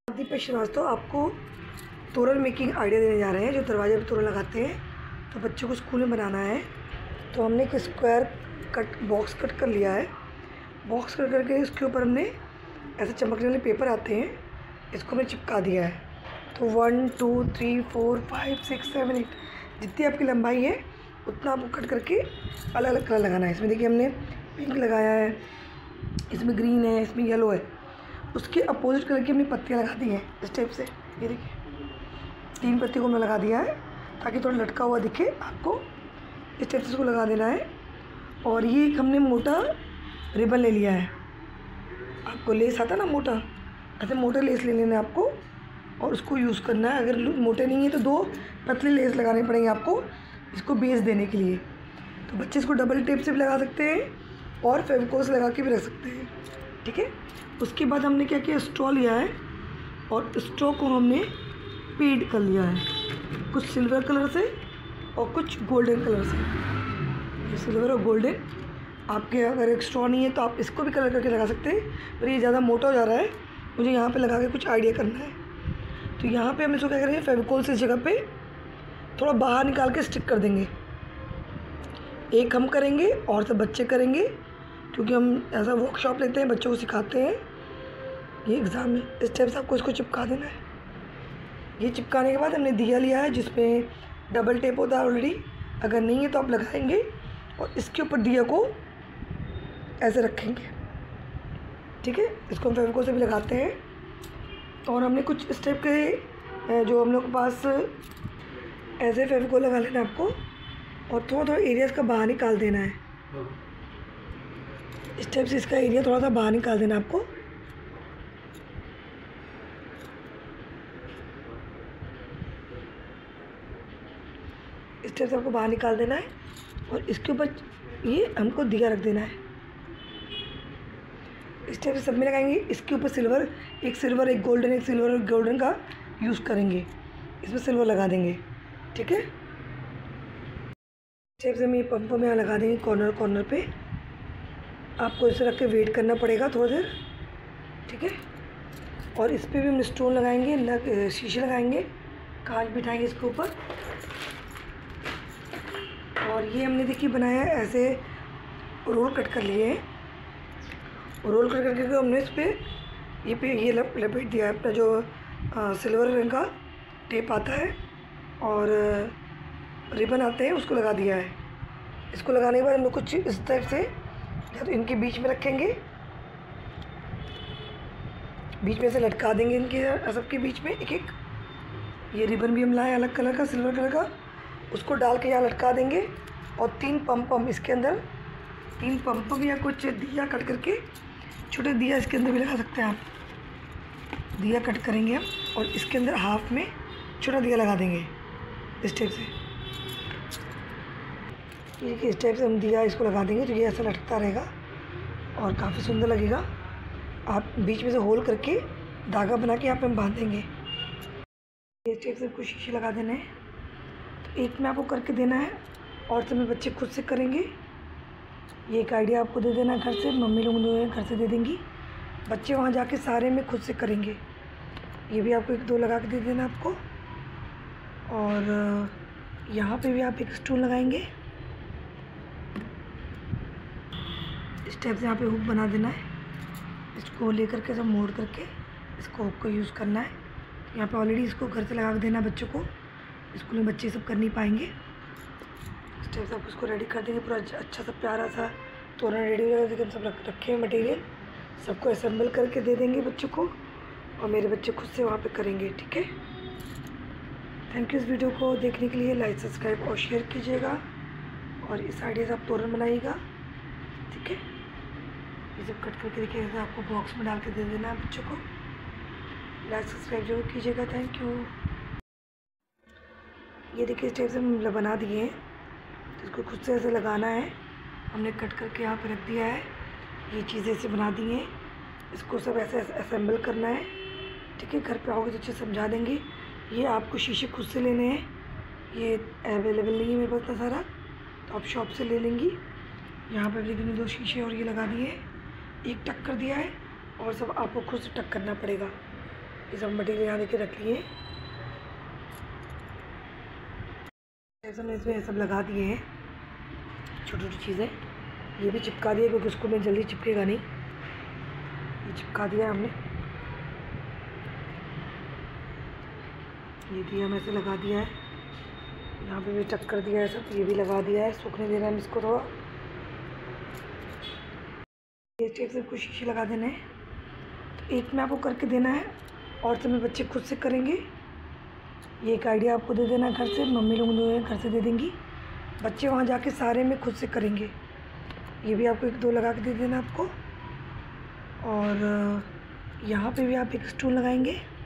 दीपक श्रीवास्तव आपको तोरण making idea देने जा रहे हैं। जो दरवाजे पर तोरण लगाते हैं तो बच्चों को स्कूल में बनाना है। तो हमने एक स्क्वायर कट बॉक्स कट कर लिया है। बॉक्स कट करके इसके ऊपर हमने ऐसे चमकने वाले पेपर आते हैं, इसको हमने चिपका दिया है। तो 1 2 3 4 5 6 7 8 जितनी आपकी लंबाई है उतना आपको कट करके अलग अलग कलर लगाना है। इसमें देखिए हमने पिंक लगाया है, इसमें ग्रीन है, इसमें येलो है। उसके अपोजिट कलर की हमने पत्तियाँ लगा दी हैं इस टाइप से। ये देखिए 3 पत्ती को हमने लगा दिया है ताकि थोड़ा लटका हुआ दिखे आपको। इस टाइप से इसको लगा देना है। और ये एक हमने मोटा रिबन ले लिया है। आपको लेस आता ना मोटा, ऐसे मोटे लेस ले लेना है आपको और उसको यूज़ करना है। अगर मोटे नहीं है तो 2 पतले लेस लगाने पड़ेंगे आपको इसको बेस देने के लिए। तो बच्चे इसको डबल टेप से भी लगा सकते हैं और फेविकोल से लगा के भी रख सकते हैं, ठीक है। उसके बाद हमने क्या किया, स्ट्रॉ लिया है और स्ट्रॉ को हमने पेंट कर लिया है, कुछ सिल्वर कलर से और कुछ गोल्डन कलर से। ये सिल्वर और गोल्डन, आपके अगर एक स्ट्रॉ नहीं है तो आप इसको भी कलर करके लगा सकते हैं, पर ये ज़्यादा मोटा हो जा रहा है, मुझे यहाँ पे लगा के कुछ आइडिया करना है। तो यहाँ पे हम इसको क्या करेंगे, फेविकोल से इस जगह पे थोड़ा बाहर निकाल के स्टिक कर देंगे। एक हम करेंगे और सब बच्चे करेंगे, क्योंकि हम ऐसा वर्कशॉप लेते हैं, बच्चों को सिखाते हैं। ये एग्ज़ाम में इस टाइप से आपको इसको चिपका देना है। ये चिपकाने के बाद हमने दिया लिया है जिसमें डबल टेप होता है ऑलरेडी, अगर नहीं है तो आप लगाएंगे और इसके ऊपर दिया को ऐसे रखेंगे, ठीक है। इसको हम फेविकोल से भी लगाते हैं। और हमने कुछ इस टाइप के जो हम लोग के पास ऐसे फेविकोल लगा लेना आपको और थोड़ा थोड़ा एरिया इसका बाहर निकाल देना है। इस टाइप से इसका एरिया थोड़ा सा बाहर निकाल देना आपको। इस टाइप से आपको बाहर निकाल देना है और इसके ऊपर ये हमको दिया रख देना है। इस टाइप से सब में लगाएंगे। इसके ऊपर सिल्वर, एक सिल्वर एक गोल्डन, एक सिल्वर और गोल्डन का यूज़ करेंगे, इसमें सिल्वर लगा देंगे, ठीक है। इस टाइप से हम ये पंप में यहाँ लगा देंगे कॉर्नर कॉर्नर पे। आपको इसे रख के वेट करना पड़ेगा थोड़ा देर, ठीक है। और इस पर भी हम स्टोन लगाएंगे, शीशे लगाएंगे, कांच बिठाएंगे इसके ऊपर। और ये हमने देखिए बनाया है, ऐसे रोल कट कर लिए हैं। रोल कट करके हमने इस पर ये लपेट दिया है अपना जो सिल्वर रंग का टेप आता है और रिबन आते हैं, उसको लगा दिया है। इसको लगाने के बाद हम लोग कुछ इस टाइप से या तो इनके बीच में रखेंगे, बीच में से लटका देंगे इनके सबके बीच में एक एक। ये रिबन भी हम लाए अलग कलर का, सिल्वर कलर का, उसको डाल के यहाँ लटका देंगे। और 3 पंप इसके अंदर, 3 पंप या कुछ दिया कट करके, छोटे दिया इसके अंदर भी लगा सकते हैं आप। दिया कट करेंगे हम और इसके अंदर हाफ में छोटा दिया लगा देंगे इस टाइप से। ये इस टाइप से हम दिया इसको लगा देंगे तो ये ऐसा लटकता रहेगा और काफ़ी सुंदर लगेगा। आप बीच में से होल करके धागा बना के यहाँ पे हम बांध देंगे। इस टाइप से कुछ शीशे लगा देने हैं। तो एक में आपको करके देना है और सब में बच्चे खुद से करेंगे। ये एक आइडिया आपको दे देना घर से, मम्मी लोग घर से दे देंगी, बच्चे वहाँ जाके सारे में खुद से करेंगे। ये भी आपको 1-2 लगा के दे देना आपको। और यहाँ पे भी आप एक स्टूल लगाएंगे, इस टाइप से यहाँ पे हुक बना देना है। इसको लेकर के सब मोड़ करके इसको हुक को यूज़ करना है। यहाँ पे ऑलरेडी इसको घर से लगा के देना बच्चों को, स्कूल में बच्चे सब कर नहीं पाएंगे। इस टाइप से आप उसको रेडी कर देंगे, पूरा अच्छा सा प्यारा सा तोरण रेडी हो जाएगा। देखिए हम सब रखे हैं मटेरियल, सबको असेंबल करके दे देंगे बच्चों को और मेरे बच्चे खुद से वहाँ पे करेंगे, ठीक है। थैंक यू इस वीडियो को देखने के लिए। लाइक, सब्सक्राइब और शेयर कीजिएगा और इस आइडिया से आप तोरण बनाइएगा, ठीक है। ये सब कट करके देखिएगा, आपको बॉक्स में डाल के दे देना है बच्चों को। लाइक सब्सक्राइब जरूर कीजिएगा, थैंक यू। ये देखिए इस टाइप से हम बना दिए हैं, तो इसको खुद से ऐसे लगाना है। हमने कट करके यहाँ पे रख दिया है, ये चीज़ें ऐसे बना दी हैं। इसको सब ऐसे असेंबल करना है, ठीक है। घर पे आओगे तो अच्छे समझा देंगे। ये आपको शीशे खुद से लेने हैं, ये अवेलेबल नहीं है मेरे पास इतना सारा, तो आप शॉप से ले लेंगी। यहाँ पर देखिए 2 शीशे और ये लगा दिए, एक टक कर दिया है और सब आपको खुद से टक करना पड़ेगा। ये सब मटेरियल यहाँ लेके रख लिए। ऐसा हमने इसमें सब लगा दिए हैं छोटी छोटी चीज़ें। ये भी चिपका दिया क्योंकि उसको में जल्दी चिपकेगा नहीं। ये चिपका दिया हमने, ये भी हम ऐसे लगा दिया है। यहाँ पे भी टक कर दिया है सब, ये भी लगा दिया है। सूखने देना है इसको थोड़ा। ये टेप से कुछ शीशे लगा देने हैं। तो एक में आपको करके देना है और सब में बच्चे खुद से करेंगे। ये एक आइडिया आपको दे देना घर से, मम्मी लोग जो घर से दे देंगी, बच्चे वहाँ जाके सारे में खुद से करेंगे। ये भी आपको 1-2 लगा के दे देना आपको। और यहाँ पे भी आप एक स्टूल लगाएंगे।